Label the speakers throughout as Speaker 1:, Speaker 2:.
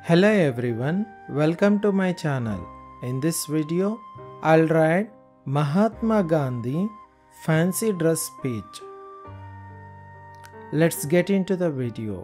Speaker 1: Hello everyone, welcome to my channel. In this video, I'll write Mahatma Gandhi Fancy dress speech. Let's get into the video.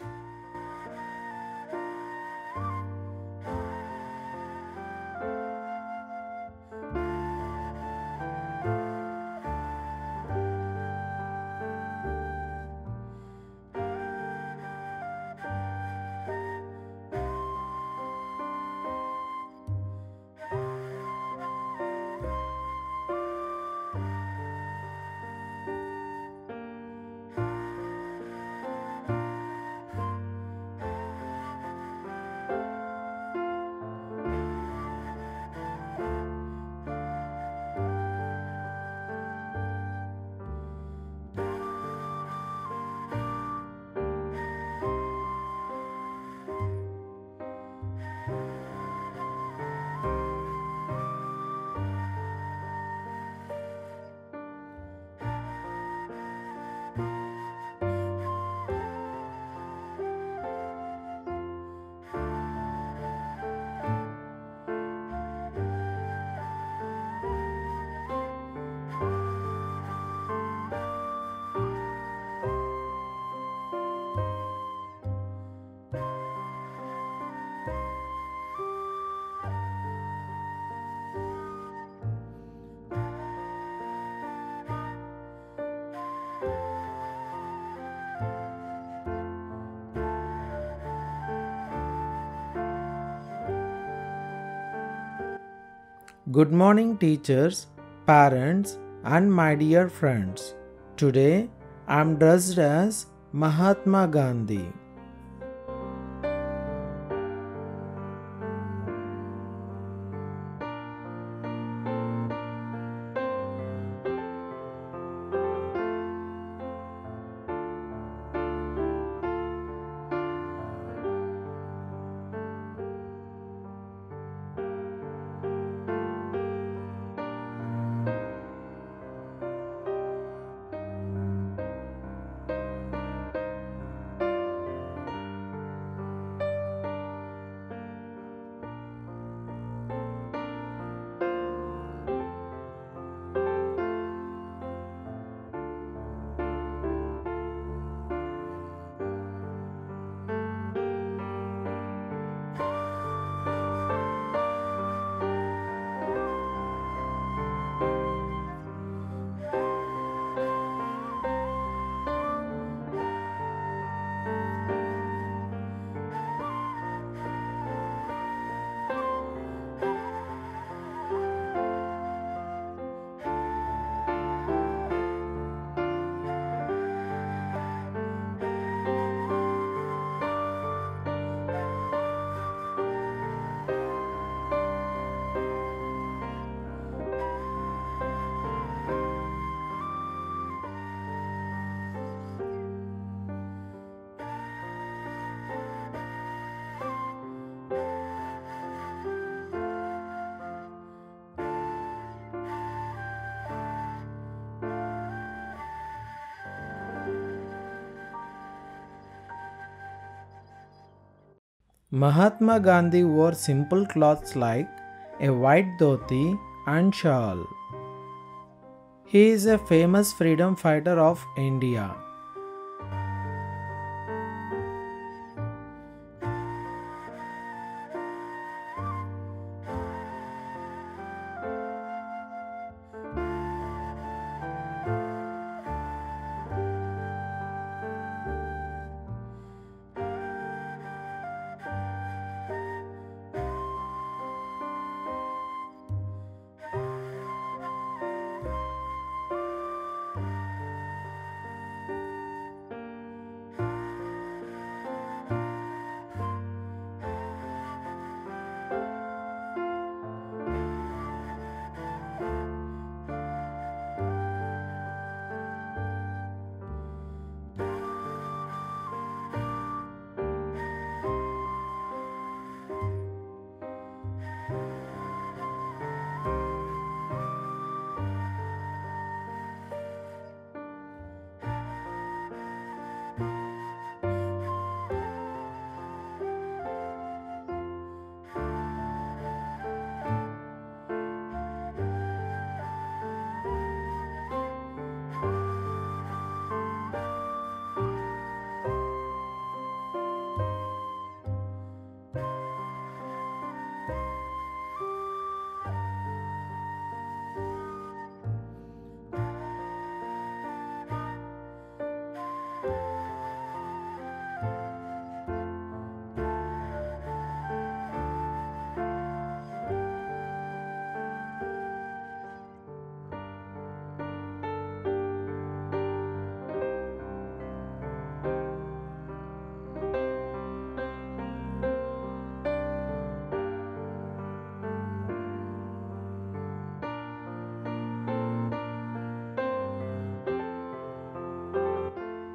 Speaker 1: Good morning teachers, parents and my dear friends. Today I am dressed as Mahatma Gandhi. Mahatma Gandhi wore simple clothes like a white dhoti and shawl. He is a famous freedom fighter of India.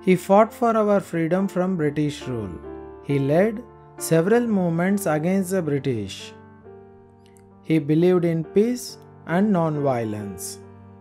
Speaker 1: He fought for our freedom from British rule. He led several movements against the British. He believed in peace and non-violence.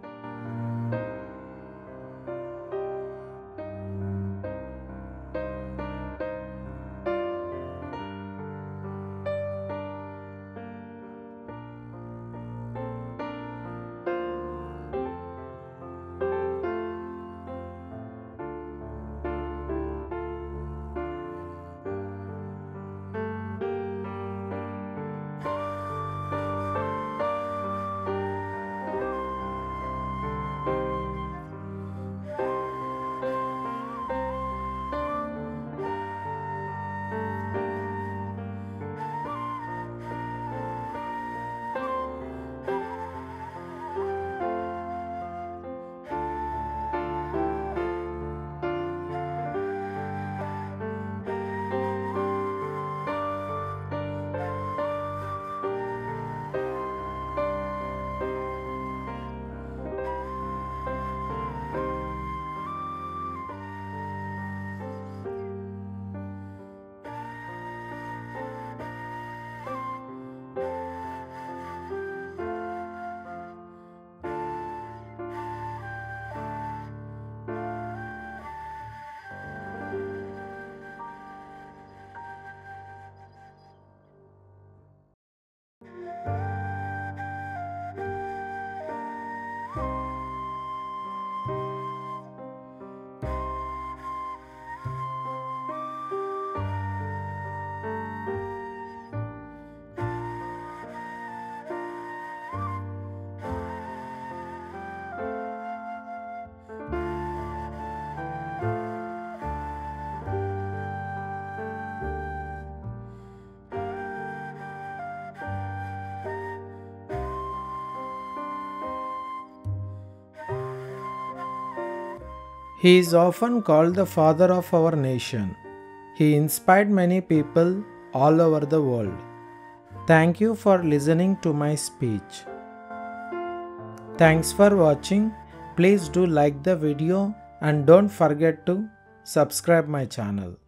Speaker 1: He is often called the father of our nation. He inspired many people all over the world. Thank you for listening to my speech. Thanks for watching. Please do like the video and don't forget to subscribe my channel.